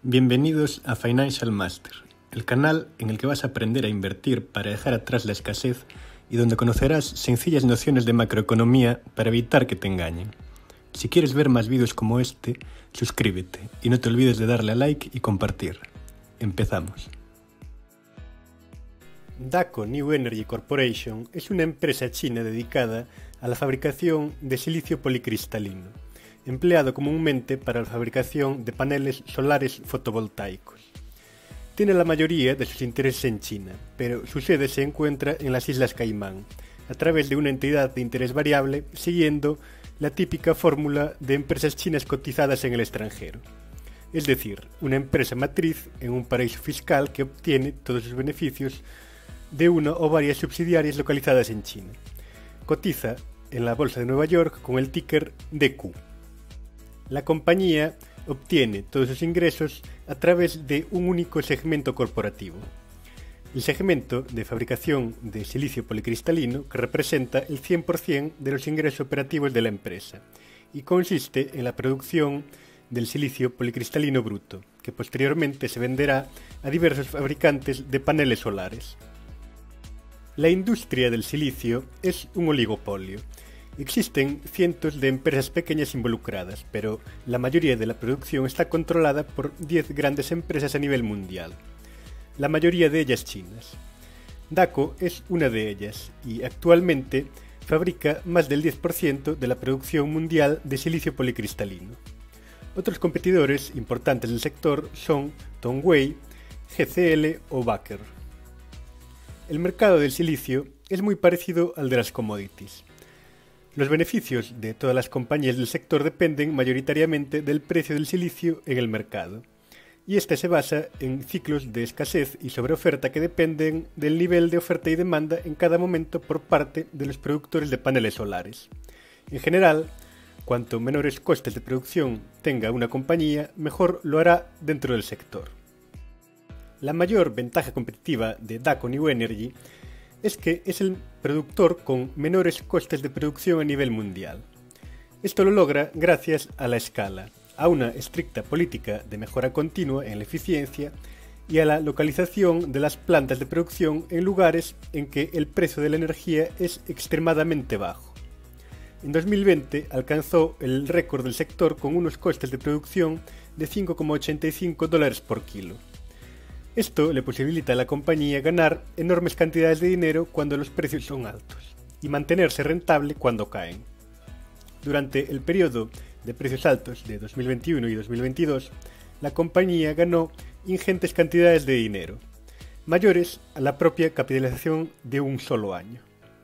Bienvenidos a Financial Master, el canal en el que vas a aprender a invertir para dejar atrás la escasez y donde conocerás sencillas nociones de macroeconomía para evitar que te engañen. Si quieres ver más vídeos como este, suscríbete y no te olvides de darle a like y compartir. Empezamos. Daqo New Energy Corporation es una empresa china dedicada a la fabricación de silicio policristalino, empleado comúnmente para la fabricación de paneles solares fotovoltaicos. Tiene la mayoría de sus intereses en China, pero su sede se encuentra en las Islas Caimán, a través de una entidad de interés variable, siguiendo la típica fórmula de empresas chinas cotizadas en el extranjero. Es decir, una empresa matriz en un paraíso fiscal que obtiene todos sus beneficios de una o varias subsidiarias localizadas en China. Cotiza en la Bolsa de Nueva York con el ticker DQ. La compañía obtiene todos sus ingresos a través de un único segmento corporativo, el segmento de fabricación de silicio policristalino, que representa el 100% de los ingresos operativos de la empresa y consiste en la producción del silicio policristalino bruto, que posteriormente se venderá a diversos fabricantes de paneles solares. La industria del silicio es un oligopolio. Existen cientos de empresas pequeñas involucradas, pero la mayoría de la producción está controlada por 10 grandes empresas a nivel mundial, la mayoría de ellas chinas. Daqo es una de ellas y actualmente fabrica más del 10% de la producción mundial de silicio policristalino. Otros competidores importantes del sector son Tongwei, GCL o Wacker. El mercado del silicio es muy parecido al de las commodities. Los beneficios de todas las compañías del sector dependen mayoritariamente del precio del silicio en el mercado, y este se basa en ciclos de escasez y sobreoferta que dependen del nivel de oferta y demanda en cada momento por parte de los productores de paneles solares. En general, cuanto menores costes de producción tenga una compañía, mejor lo hará dentro del sector. La mayor ventaja competitiva de Daqo New Energy es que es el productor con menores costes de producción a nivel mundial. Esto lo logra gracias a la escala, a una estricta política de mejora continua en la eficiencia y a la localización de las plantas de producción en lugares en que el precio de la energía es extremadamente bajo. En 2020 alcanzó el récord del sector con unos costes de producción de $5,85 por kilo. Esto le posibilita a la compañía ganar enormes cantidades de dinero cuando los precios son altos y mantenerse rentable cuando caen. Durante el periodo de precios altos de 2021 y 2022, la compañía ganó ingentes cantidades de dinero, mayores a la propia capitalización de un solo año.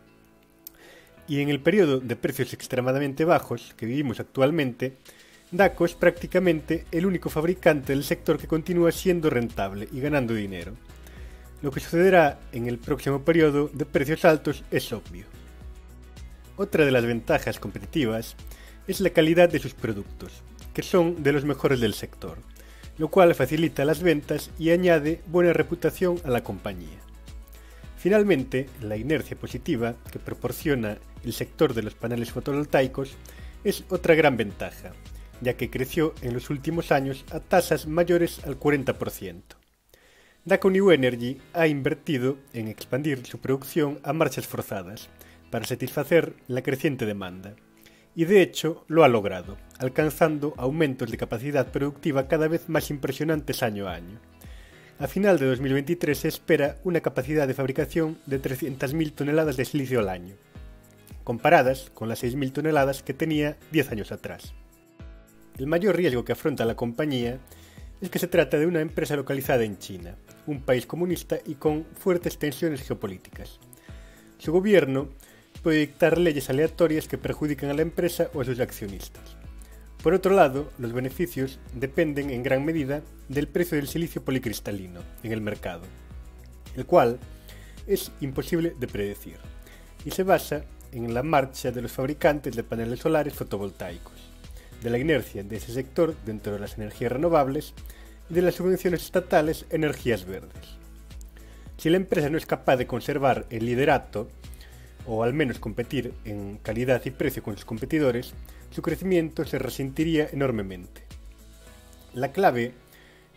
Y en el periodo de precios extremadamente bajos que vivimos actualmente, Daqo es prácticamente el único fabricante del sector que continúa siendo rentable y ganando dinero. Lo que sucederá en el próximo periodo de precios altos es obvio. Otra de las ventajas competitivas es la calidad de sus productos, que son de los mejores del sector, lo cual facilita las ventas y añade buena reputación a la compañía. Finalmente, la inercia positiva que proporciona el sector de los paneles fotovoltaicos es otra gran ventaja, ya que creció en los últimos años a tasas mayores al 40%. Daqo New Energy ha invertido en expandir su producción a marchas forzadas para satisfacer la creciente demanda, y de hecho lo ha logrado, alcanzando aumentos de capacidad productiva cada vez más impresionantes año a año. A final de 2023 se espera una capacidad de fabricación de 300.000 toneladas de silicio al año, comparadas con las 6.000 toneladas que tenía 10 años atrás. El mayor riesgo que afronta la compañía es que se trata de una empresa localizada en China, un país comunista y con fuertes tensiones geopolíticas. Su gobierno puede dictar leyes aleatorias que perjudican a la empresa o a sus accionistas. Por otro lado, los beneficios dependen en gran medida del precio del silicio policristalino en el mercado, el cual es imposible de predecir, y se basa en la marcha de los fabricantes de paneles solares fotovoltaicos, de la inercia de ese sector dentro de las energías renovables y de las subvenciones estatales a energías verdes. Si la empresa no es capaz de conservar el liderato, o al menos competir en calidad y precio con sus competidores, su crecimiento se resentiría enormemente. La clave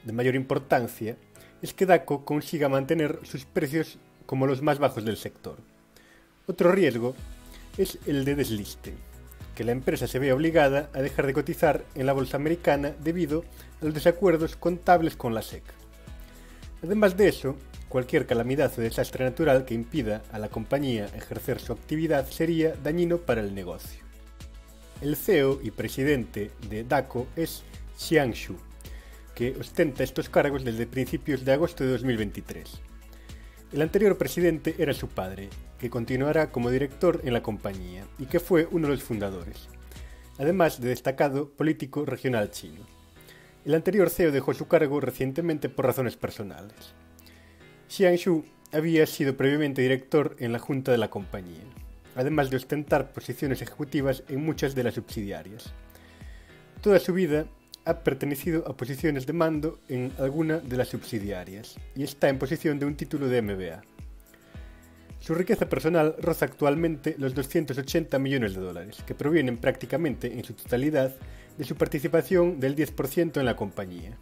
de mayor importancia es que Daqo consiga mantener sus precios como los más bajos del sector. Otro riesgo es el de desliste, que la empresa se vea obligada a dejar de cotizar en la bolsa americana debido a los desacuerdos contables con la SEC. Además de eso, cualquier calamidad o desastre natural que impida a la compañía ejercer su actividad sería dañino para el negocio. El CEO y presidente de Daqo es Xiang Xu, que ostenta estos cargos desde principios de agosto de 2023. El anterior presidente era su padre, que continuará como director en la compañía y que fue uno de los fundadores, además de destacado político regional chino. El anterior CEO dejó su cargo recientemente por razones personales. Xiang Xu había sido previamente director en la junta de la compañía, además de ostentar posiciones ejecutivas en muchas de las subsidiarias. Toda su vida ha pertenecido a posiciones de mando en alguna de las subsidiarias y está en posición de un título de MBA. Su riqueza personal roza actualmente los 280 millones de dólares, que provienen prácticamente en su totalidad de su participación del 10% en la compañía.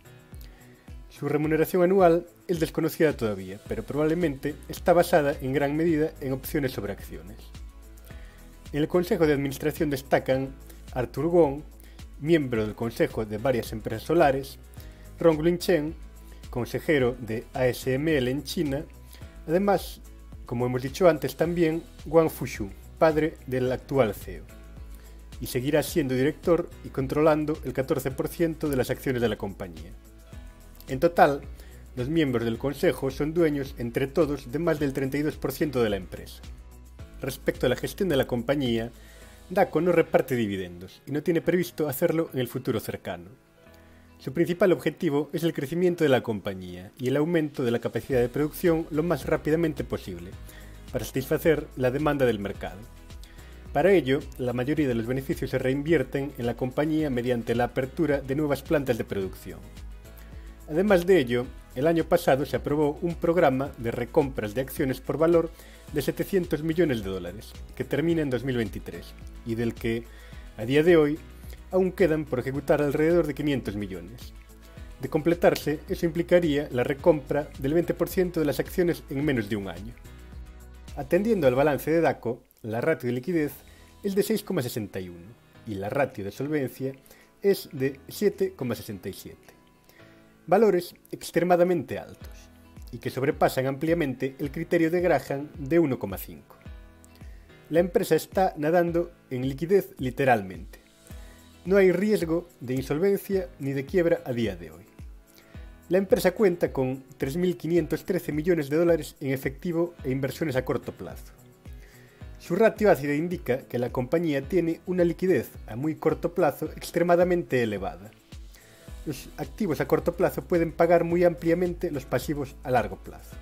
Su remuneración anual es desconocida todavía, pero probablemente está basada en gran medida en opciones sobre acciones. En el Consejo de Administración destacan Arthur Wong, miembro del consejo de varias empresas solares, Ronglin Chen, consejero de ASML en China, además, como hemos dicho antes también, Wang Fushu, padre del actual CEO, y seguirá siendo director y controlando el 14% de las acciones de la compañía. En total, los miembros del consejo son dueños entre todos de más del 32% de la empresa. Respecto a la gestión de la compañía, Daqo no reparte dividendos y no tiene previsto hacerlo en el futuro cercano. Su principal objetivo es el crecimiento de la compañía y el aumento de la capacidad de producción lo más rápidamente posible, para satisfacer la demanda del mercado. Para ello, la mayoría de los beneficios se reinvierten en la compañía mediante la apertura de nuevas plantas de producción. Además de ello, el año pasado se aprobó un programa de recompras de acciones por valor de 700 millones de dólares, que termina en 2023, y del que, a día de hoy, aún quedan por ejecutar alrededor de 500 millones. De completarse, eso implicaría la recompra del 20% de las acciones en menos de un año. Atendiendo al balance de Daqo, la ratio de liquidez es de 6,61 y la ratio de solvencia es de 7,67. Valores extremadamente altos y que sobrepasan ampliamente el criterio de Graham de 1,5. La empresa está nadando en liquidez literalmente. No hay riesgo de insolvencia ni de quiebra a día de hoy. La empresa cuenta con 3.513 millones de dólares en efectivo e inversiones a corto plazo. Su ratio ácida indica que la compañía tiene una liquidez a muy corto plazo extremadamente elevada. Los activos a corto plazo pueden pagar muy ampliamente los pasivos a largo plazo.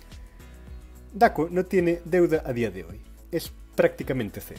Daqo no tiene deuda a día de hoy, es prácticamente cero.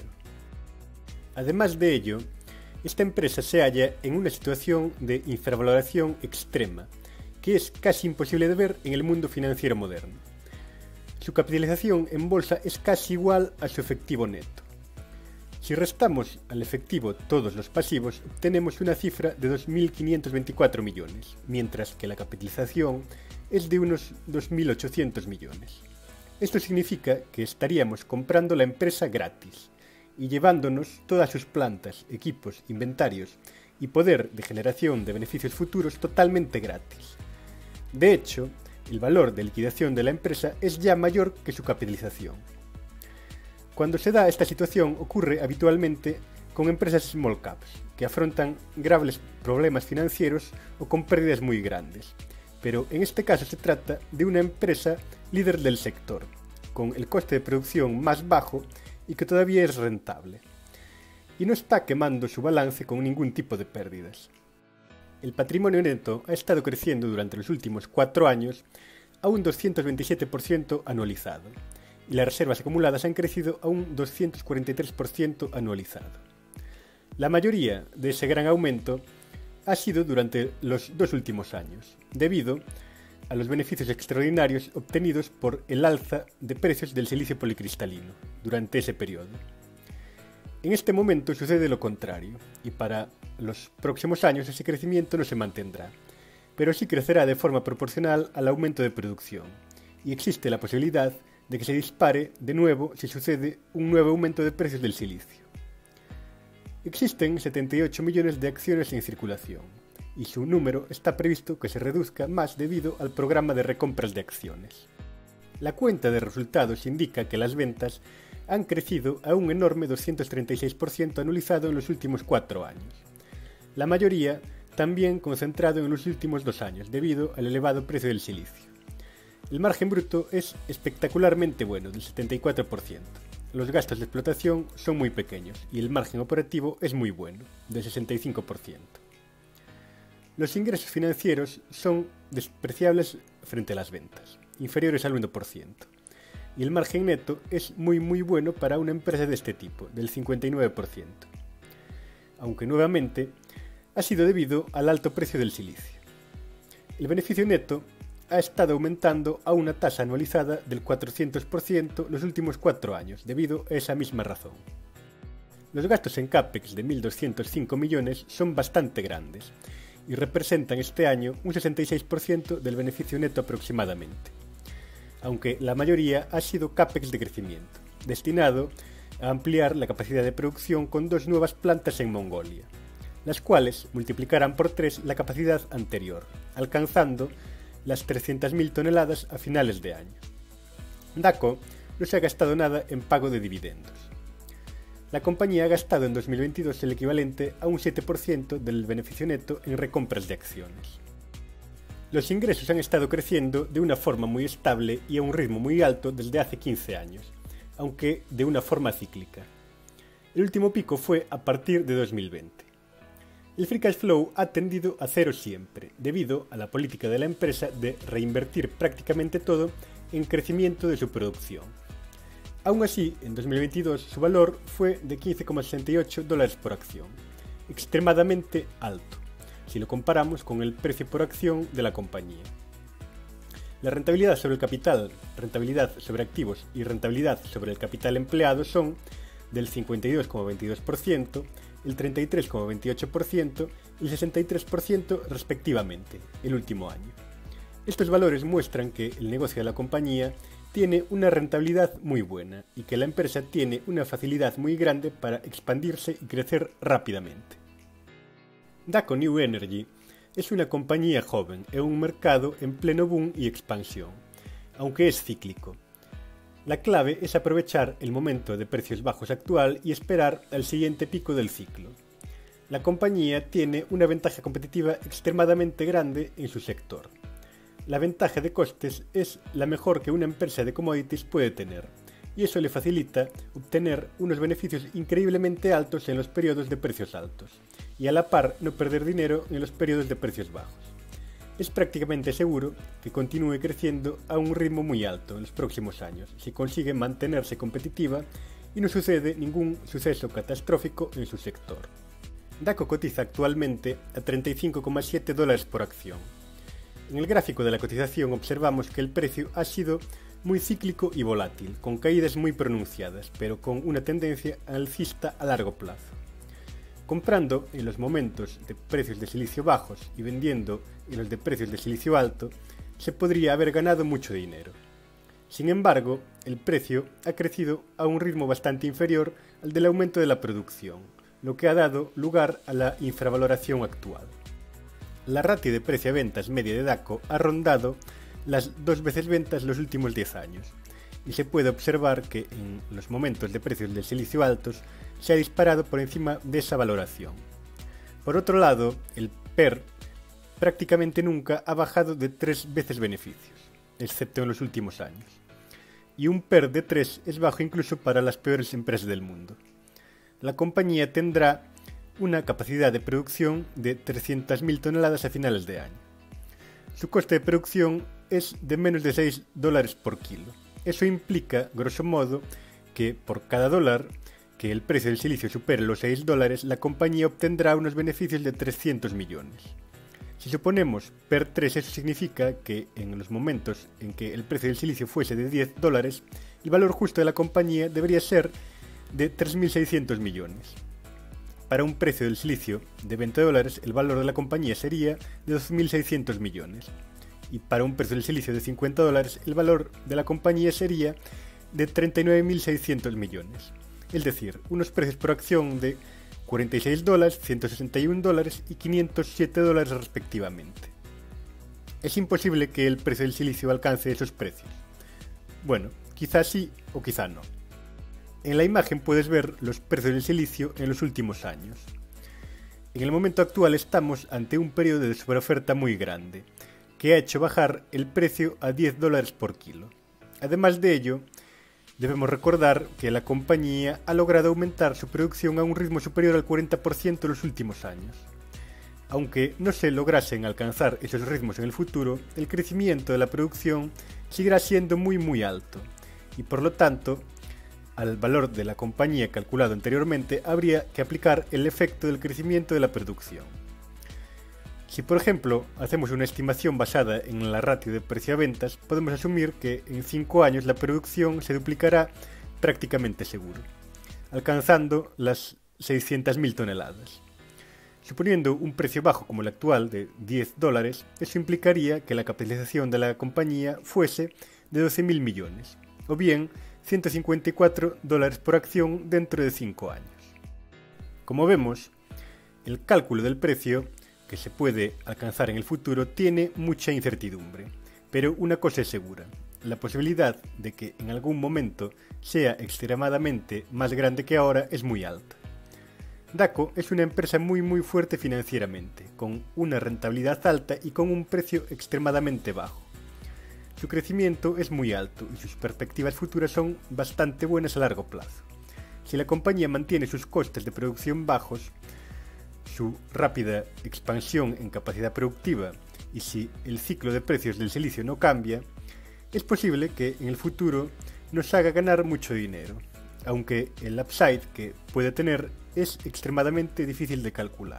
Además de ello, esta empresa se halla en una situación de infravaloración extrema, que es casi imposible de ver en el mundo financiero moderno. Su capitalización en bolsa es casi igual a su efectivo neto. Si restamos al efectivo todos los pasivos, obtenemos una cifra de 2.524 millones, mientras que la capitalización es de unos 2.800 millones. Esto significa que estaríamos comprando la empresa gratis y llevándonos todas sus plantas, equipos, inventarios y poder de generación de beneficios futuros totalmente gratis. De hecho, el valor de liquidación de la empresa es ya mayor que su capitalización. Cuando se da esta situación ocurre habitualmente con empresas small caps, que afrontan graves problemas financieros o con pérdidas muy grandes. Pero en este caso se trata de una empresa líder del sector, con el coste de producción más bajo y que todavía es rentable. Y no está quemando su balance con ningún tipo de pérdidas. El patrimonio neto ha estado creciendo durante los últimos 4 años a un 227% anualizado, y las reservas acumuladas han crecido a un 243% anualizado. La mayoría de ese gran aumento ha sido durante los 2 últimos años, debido a los beneficios extraordinarios obtenidos por el alza de precios del silicio policristalino durante ese periodo. En este momento sucede lo contrario, y para los próximos años ese crecimiento no se mantendrá, pero sí crecerá de forma proporcional al aumento de producción, y existe la posibilidad de que se dispare de nuevo si sucede un nuevo aumento de precios del silicio. Existen 78 millones de acciones en circulación, y su número está previsto que se reduzca más debido al programa de recompras de acciones. La cuenta de resultados indica que las ventas han crecido a un enorme 236% anualizado en los últimos 4 años. La mayoría también concentrado en los últimos 2 años, debido al elevado precio del silicio. El margen bruto es espectacularmente bueno, del 74%. Los gastos de explotación son muy pequeños y el margen operativo es muy bueno, del 65%. Los ingresos financieros son despreciables frente a las ventas, inferiores al 1%. Y el margen neto es muy bueno para una empresa de este tipo, del 59%. Aunque nuevamente ha sido debido al alto precio del silicio. El beneficio neto ha estado aumentando a una tasa anualizada del 400% los últimos 4 años, debido a esa misma razón. Los gastos en CAPEX de 1.205 millones son bastante grandes y representan este año un 66% del beneficio neto aproximadamente, aunque la mayoría ha sido CAPEX de crecimiento, destinado a ampliar la capacidad de producción con 2 nuevas plantas en Mongolia, las cuales multiplicarán por 3 la capacidad anterior, alcanzando las 300.000 toneladas a finales de año. Daqo no se ha gastado nada en pago de dividendos. La compañía ha gastado en 2022 el equivalente a un 7% del beneficio neto en recompras de acciones. Los ingresos han estado creciendo de una forma muy estable y a un ritmo muy alto desde hace 15 años, aunque de una forma cíclica. El último pico fue a partir de 2020. El free cash flow ha tendido a cero siempre, debido a la política de la empresa de reinvertir prácticamente todo en crecimiento de su producción. Aún así, en 2022 su valor fue de $15,68 por acción, extremadamente alto, si lo comparamos con el precio por acción de la compañía. La rentabilidad sobre el capital, rentabilidad sobre activos y rentabilidad sobre el capital empleado son del 52,22%, el 33,28% y el 63% respectivamente, el último año. Estos valores muestran que el negocio de la compañía tiene una rentabilidad muy buena y que la empresa tiene una facilidad muy grande para expandirse y crecer rápidamente. Daqo New Energy es una compañía joven en un mercado en pleno boom y expansión, aunque es cíclico. La clave es aprovechar el momento de precios bajos actual y esperar al siguiente pico del ciclo. La compañía tiene una ventaja competitiva extremadamente grande en su sector. La ventaja de costes es la mejor que una empresa de commodities puede tener, y eso le facilita obtener unos beneficios increíblemente altos en los periodos de precios altos, y a la par no perder dinero en los periodos de precios bajos. Es prácticamente seguro que continúe creciendo a un ritmo muy alto en los próximos años, si consigue mantenerse competitiva y no sucede ningún suceso catastrófico en su sector. Daqo cotiza actualmente a $35,7 por acción. En el gráfico de la cotización observamos que el precio ha sido muy cíclico y volátil, con caídas muy pronunciadas, pero con una tendencia alcista a largo plazo. Comprando en los momentos de precios de silicio bajos y vendiendo en los de precios de silicio alto, se podría haber ganado mucho dinero. Sin embargo, el precio ha crecido a un ritmo bastante inferior al del aumento de la producción, lo que ha dado lugar a la infravaloración actual. La ratio de precio a ventas media de Daqo ha rondado las 2 veces ventas los últimos 10 años, y se puede observar que en los momentos de precios del silicio altos se ha disparado por encima de esa valoración. Por otro lado, el PER prácticamente nunca ha bajado de 3 veces beneficios, excepto en los últimos años, y un PER de 3 es bajo incluso para las peores empresas del mundo. La compañía tendrá una capacidad de producción de 300.000 toneladas a finales de año. Su coste de producción es de menos de $6 por kilo. Eso implica, grosso modo, que por cada dólar que el precio del silicio supere los $6, la compañía obtendrá unos beneficios de 300 millones. Si suponemos PER 3, eso significa que en los momentos en que el precio del silicio fuese de $10, el valor justo de la compañía debería ser de 3.600 millones. para un precio del silicio de $20, el valor de la compañía sería de 12.600 millones. Y para un precio del silicio de $50, el valor de la compañía sería de 39.600 millones. Es decir, unos precios por acción de $46, $161 y $507 respectivamente. Es imposible que el precio del silicio alcance esos precios. Bueno, quizá sí o quizá no. En la imagen puedes ver los precios del silicio en los últimos años. En el momento actual estamos ante un periodo de sobreoferta muy grande, que ha hecho bajar el precio a $10 por kilo. Además de ello, debemos recordar que la compañía ha logrado aumentar su producción a un ritmo superior al 40% en los últimos años. Aunque no se lograsen alcanzar esos ritmos en el futuro, el crecimiento de la producción seguirá siendo muy alto, y por lo tanto, al valor de la compañía calculado anteriormente habría que aplicar el efecto del crecimiento de la producción. Si por ejemplo hacemos una estimación basada en la ratio de precio a ventas, podemos asumir que en 5 años la producción se duplicará prácticamente seguro, alcanzando las 600.000 toneladas. Suponiendo un precio bajo como el actual de $10, eso implicaría que la capitalización de la compañía fuese de 12.000 millones, o bien $154 por acción dentro de 5 años. Como vemos, el cálculo del precio que se puede alcanzar en el futuro tiene mucha incertidumbre, pero una cosa es segura: la posibilidad de que en algún momento sea extremadamente más grande que ahora es muy alta. Daqo es una empresa muy fuerte financieramente, con una rentabilidad alta y con un precio extremadamente bajo. Su crecimiento es muy alto y sus perspectivas futuras son bastante buenas a largo plazo. Si la compañía mantiene sus costes de producción bajos, su rápida expansión en capacidad productiva y si el ciclo de precios del silicio no cambia, es posible que en el futuro nos haga ganar mucho dinero, aunque el upside que puede tener es extremadamente difícil de calcular.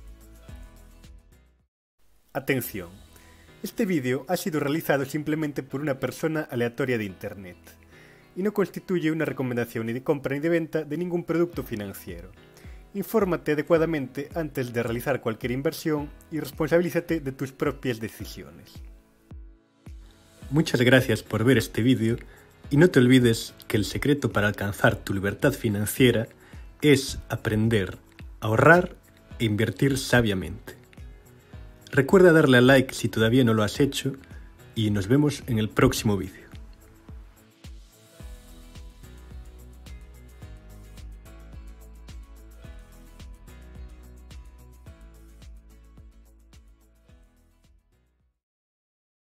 Atención, este vídeo ha sido realizado simplemente por una persona aleatoria de internet y no constituye una recomendación ni de compra ni de venta de ningún producto financiero. Infórmate adecuadamente antes de realizar cualquier inversión y responsabilízate de tus propias decisiones. Muchas gracias por ver este vídeo y no te olvides que el secreto para alcanzar tu libertad financiera es aprender, ahorrar e invertir sabiamente. Recuerda darle a like si todavía no lo has hecho y nos vemos en el próximo vídeo.